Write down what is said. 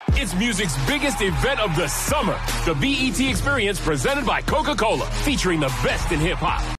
It's music's biggest event of the summer. The BET Experience presented by Coca-Cola, featuring the best in hip-hop,